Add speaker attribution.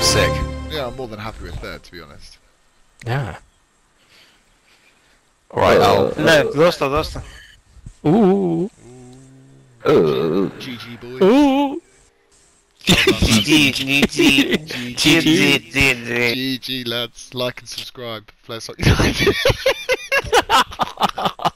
Speaker 1: sick.
Speaker 2: Yeah, I'm more than happy with third, to be honest.
Speaker 1: Yeah. Alright,
Speaker 3: No, lost.
Speaker 1: Ooh.
Speaker 2: GG, boys.
Speaker 1: Ooh.
Speaker 3: GG.
Speaker 2: GG, lads. Like and subscribe. Flair Sock United.